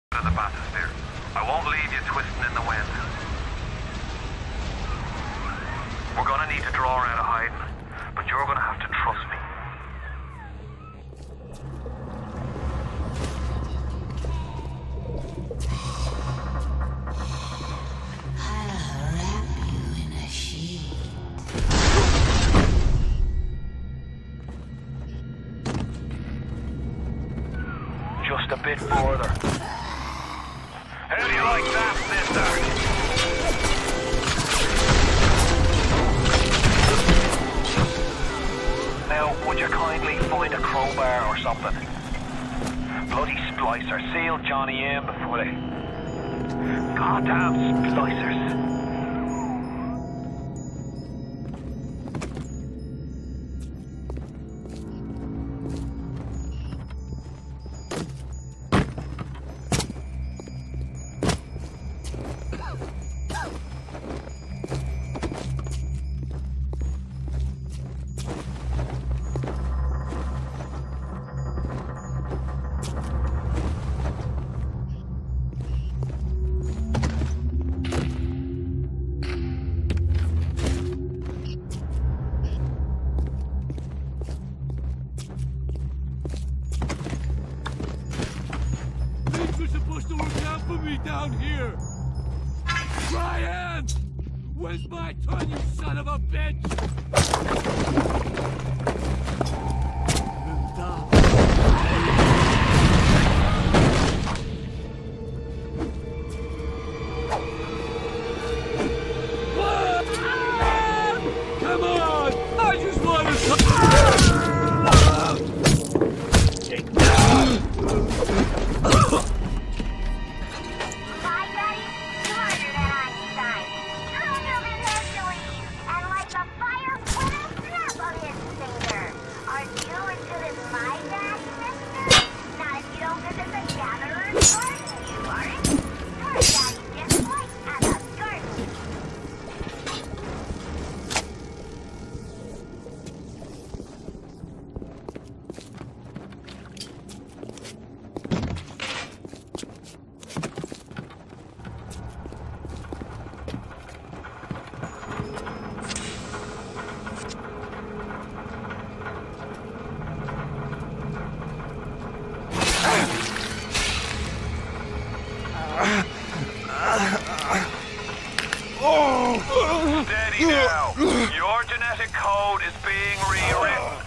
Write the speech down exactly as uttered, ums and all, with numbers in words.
in the bathysphere. I won't leave you twisting in the wind. We're gonna need to draw her out of hiding, but you're gonna have to trust me. I'll wrap you in a sheet. Just a bit further. How do you like that, sister? Now, would you kindly find a crowbar or something? Bloody splicer. Sealed Johnny in before they... Goddamn splicers. Down here! Ryan! Where's my turn, you son of a bitch? Come on! I just want to... Steady now. Your genetic code is being rewritten.